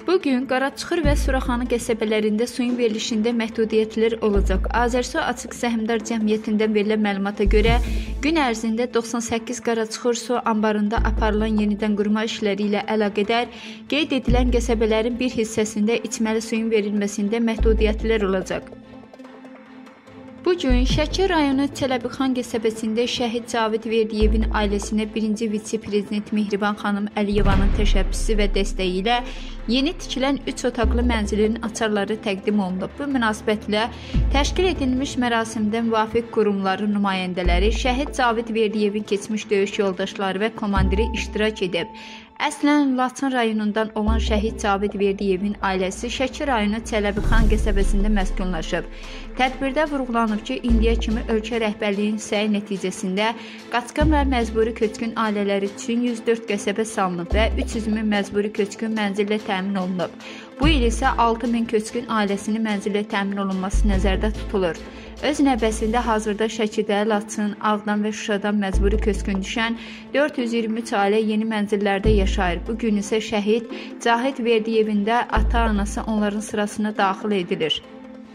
Bugün Qaraçıxır və Suraxanı qəsəbələrində suyun verilişində məhdudiyyətlər olacaq. Azərsu Açıq Səhmdar Cəmiyyətindən verilən məlumata görə gün ərzində 98 Qaraçıxır su anbarında aparılan yenidən qurma işləri ilə əlaqədar qeyd edilən qəsəbələrin bir hissəsində içməli suyun verilməsində məhdudiyyətlər olacaq. Bugün Şəki rayonu Çələbixan qəsəbəsində şəhid Cavid Verdiyevin ailəsinə 1-ci vitse-prezident Mehriban xanım Əliyevanın təşəbbüsü və dəstəyi ilə yeni tikilən 3 otaqlı mənzilin açarları təqdim olunub. Bu münasibətlə təşkil edilmiş mərasimdə müvafiq qurumların nümayəndələri, şəhid Cavid Verdiyevin keçmiş döyüş yoldaşları və komandiri iştirak edib. Əslən Laçın rayonundan olan şəhid Cavid Verdiyevin ailəsi Şəki rayonu Çələbixan qəsəbəsində məskunlaşıb. Tədbirdə vurğulanıb ki, indiyə kimi ölkə rəhbərliyinin səyi nəticəsində qaçqın və məcburi köçkün ailələri üçün 104 qəsəbə salınıb və 300 min məcburi köçkün mənzillə təmin olunub. Bu il isə 6000 köçkün ailəsinin mənzillə təmin olunması nəzərdə tutulur. Öz növbəsində hazırda Şəkidə, Laçın, Ağdam və Şuşadan məcburi köçkün düşən 423 ailə yeni mənzillərdə yaşayır. Bugün isə şəhid Cahid Verdiyevində ata-anası onların sırasına daxil edilir.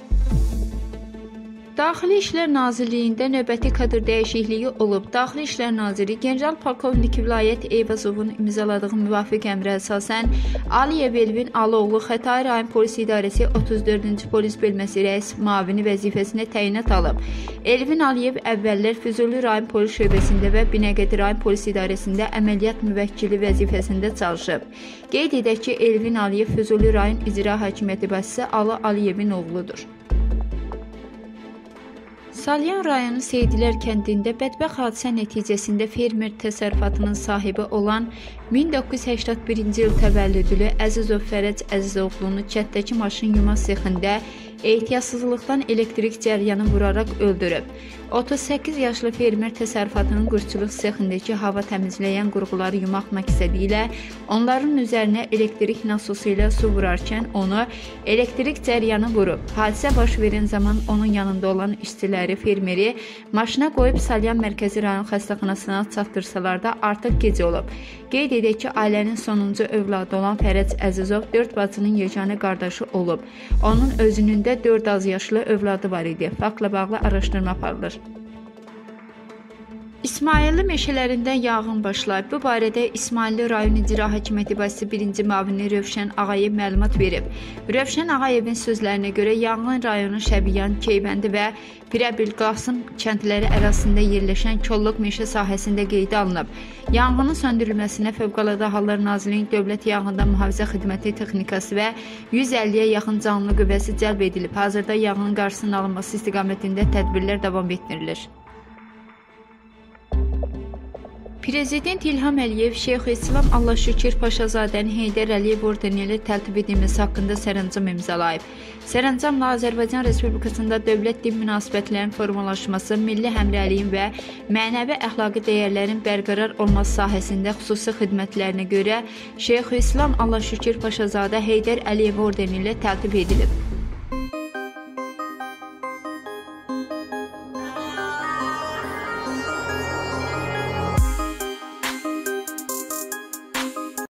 Daxili İşlər Nazirliyində növbəti kadr dəyişikliyi olub. Daxili İşlər Naziri General Polkovnik Vilayət Eyvazovun imzaladığı müvafiq əmrə əsasən Aliyev Elvin Aloğlu Xətai rayon polis idarəsi 34-cü polis bölməsi rəis müavini vəzifəsinə təyinat alıb. Elvin Aliyev əvvəllər Füzuli rayon polis şöbəsində və Binəqədi rayon polis idarəsində əməliyyat müvəkkili vəzifəsində çalışıb. Qeyd edək ki, Elvin Aliyev Füzuli rayon icra hakimiyyəti başçısı Ali Aliyevin oğludur. Salyan rayonu Seydilər kəndində bədbəxt hadisə nəticəsində fermer təsərrüfatının sahibi olan 1981-ci il təvəllüdlü Əzizov Fərəc Əzizoğlunu kətdəki maşın yuma sexində ehtiyatsızlıqdan elektrik cəryanı vuraraq öldürüb. 38 yaşlı fermer təsərrüfatının qurçuluq sexindəki hava təmizləyən qurğuları yumaq məqsədi ilə onların üzərinə elektrik nasosu ilə su vurarkən onu elektrik cəryanı vurub. Hadisə baş verən zaman onun yanında olan işçiləri fermeri maşına qoyub Salyan Mərkəzi rayon xəstəxanasına çatdırsalar da artıq gecə olub. Qeyd edək ki, ailənin sonuncu övladı olan Fərəc Əzizov 4 bacının yeganə qardaşı olub. Onun özünün də 4 az yaşlı övladı var idi. Faktla bağlı araşdırma aparılır. İsmayıllı meşələrindən yanğın başlayıb. Bu barədə İsmayıllı rayon icra hakimiyyəti başçısı 1-ci müavini Rövşən Ağayev məlumat verib. Rövşən Ağayevin sözlərinə görə yanğın rayonun Şəbiyan, Keybəndi və Pirəbil Qasım kəndləri ərazisində yerləşən kolluq meşə sahəsində qeydə alınıb. Yanğının söndürülməsinə Fövqəladə Hallar Nazirliyinin Dövlət Yanğından Mühafizə Xidməti texnikası və 150-yə yaxın canlı qüvvəsi cəlb edilib. Hazırda yanğının qarşısının alınması istiqamətində tədbirlər davam etdirilir. Prezident İlham Əliyev Şeyxülislam Allahşükür Paşazadənin Heydər Əliyev ordeni ilə təltif edilməsi haqqında sərəncam imzalayıb. Sərəncamla Azərbaycan Respublikasında dövlət din münasibətlərinin formalaşması, milli həmrəyliyin və mənəvi əxlaqi dəyərlərin bərqərar olması sahəsində xüsusi xidmətlərinə görə Şeyxülislam Allahşükür Paşazadə Heydər Əliyev ordeni ilə təltif edilib.